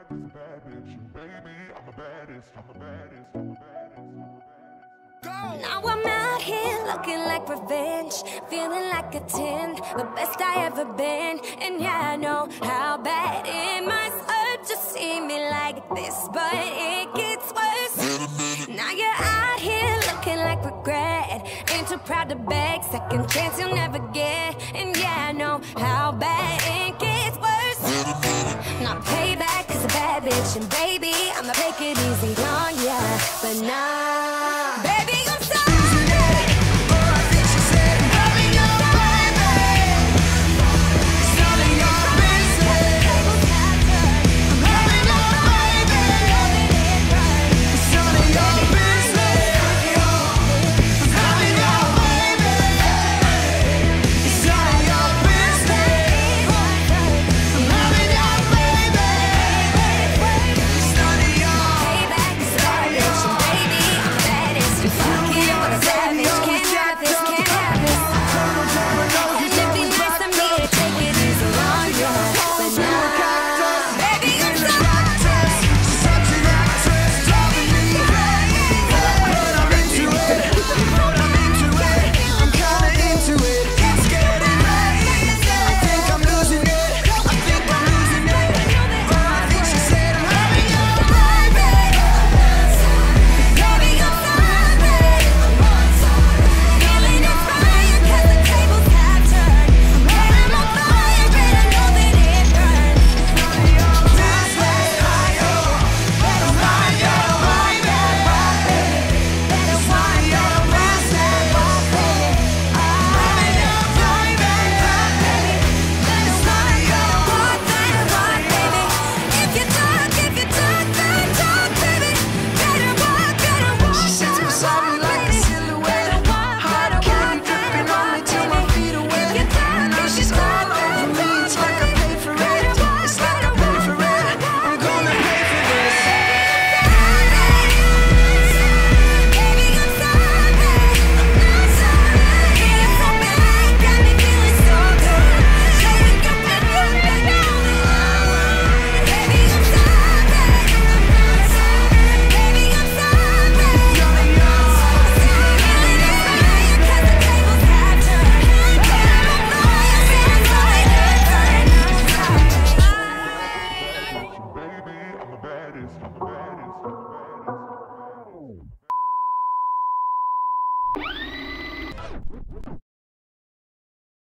Now I'm out here looking like revenge, feeling like a 10, the best I ever been. And yeah, I know how bad it must hurt to see me like this, but it gets worse. Now you're out here looking like regret, ain't too proud to beg, second chance you'll never get. And yeah, I know how bad it gets worse. Now payback is a bad bitch, and baby